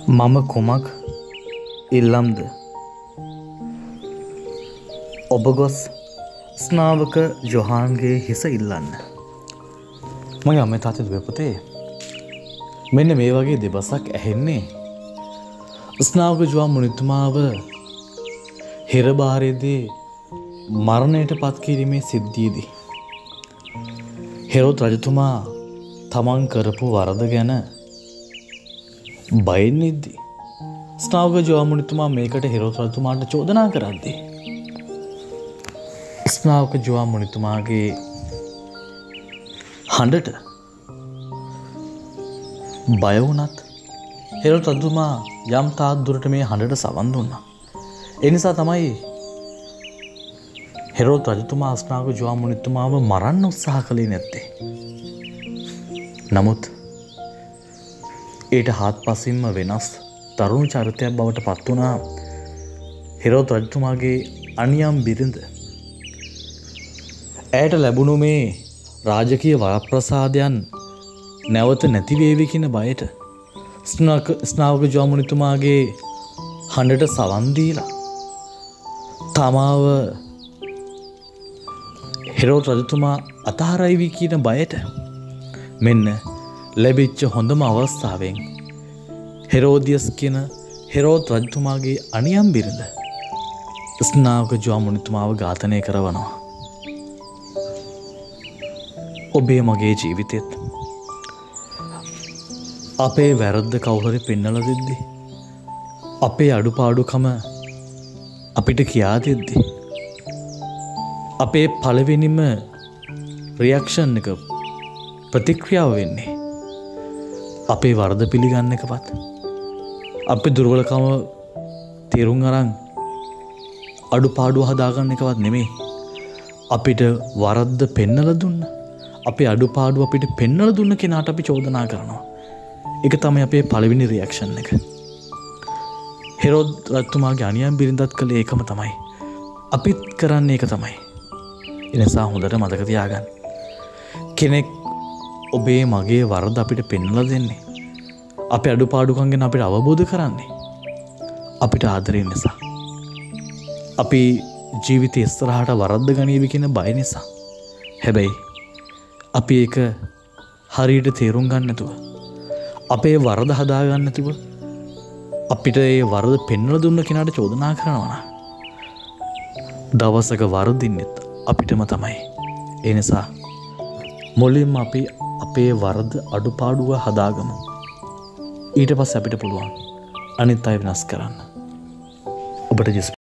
මම කුමක් ඉල්ලම්ද ඔබ ගොස් ස්නාවක ජොහාන්ගේ හිස ඉල්ලන්න. මගේ අම්මේ තාත්තේ දුවේ පුතේ මෙන්න මේ වගේ දෙබසක් ඇහෙන්නේ ස්නාවක ජොහාන් මුනිතුමාව හිරබාරයේදී මරණයට පත් කිරීමේ සිද්ධියේදී හෙරෝද් රජතුමා තමන් කරපු වරද ගැන බයෙන් ඉද්දී ස්නාවක ජොහාන් මුනිතුමා මේකට හෙරෝද් රජතුමාට චෝදනා කරද්දී ස්නාවක ජොහාන් මුනිතුමාගේ හඬට බය වුණත් හෙරෝද් රජතුමා යම් තාක් දුරට මේ හඬට සවන් දුන්නා. ඒ නිසා තමයි හෙරෝද් රජතුමා ස්නාවක ජොහාන් මුනිතුමාව මරන්න උත්සාහ කළේ නැත්තේ. නමුත් ඊට හාත්පසින්ම වෙනස් තරුණ චරිතයක් බවට පත් වුණා හෙරෝද් රජතුමාගේ අනියම් බිරිඳ. ඇයට ලැබුණු මේ රාජකීය වරප්‍රසාදයන් නැවත නැති වේවි කියන බයට ස්නාවක ජොහාන් මුනිතුමාගේ හඬට සවන් දීලා තමාව හෙරෝද් රජතුමා අතහරයිවි කියන බයට මෙන්න ලැබිච්ච හොඳම අවස්ථාවෙන් හෙරෝදියස් කියන හෙරෝද් රජතුමාගේ අනියම් බිරිඳ ස්නාවක ජොහාන් මුනිතුමාව ඝාතනය කරවනවා. ඔබේ මගේ ජීවිතෙත් අපේ වැරද්ද කවුරුහරි පෙන්නලා දෙද්දි අපේ අඩුපාඩුකම අපිට කියා දෙද්දි අපේ පළවෙනිම රියැක්ෂන් එක ප්‍රතික්‍රියාව වෙන්නේ අපේ වරද පිළිගන්න එකවත් අපේ දුර්වලකම තේරුම් අරන් අඩුපාඩුව හදාගන්න එකවත් නෙමෙයි. අපිට වරද්ද පෙන්නලා දුන්න අපේ අඩුපාඩුව අපිට පෙන්නලා දුන්න කෙනාට අපි චෝදනා කරනවා. ඒක තමයි අපේ පළවෙනි රියැක්ෂන් එක. හෙරෝද් රජතුමාගේ අනියම් බිරිඳත් කළේ ඒකම තමයි. අපිත් කරන්නේ ඒක තමයි. ඒ නිසා හොඳට මතක තියාගන්න. කෙනෙක් ඔබේ මගේ වරද අපිට පෙන්නලා දෙන්නේ අපේ අඩුපාඩුකම් ගැන අපිට අවබෝධ කරන්නේ අපිට ආදරේ නිසා. අපි ජීවිතේ ඉස්සරහට වරද්ද ගනීවි කියන බය නිසා. හැබැයි අපි ඒක හරියට තේරුම් ගන්න නැතුව අපේ වරද හදා ගන්න නැතුව අපිට ඒ වරද පෙන්වලා දුන්න කෙනාට චෝදනා කරනවා. දවසක වරදින්නෙත් අපිටම තමයි. ඒ නිසා මුලින්ම අපි අපේ වරද අඩුපාඩුව හදාගමු. ඊට පස්සේ අපිට පුළුවන් අනිත් අය වෙනස් කරන්න. ඔබට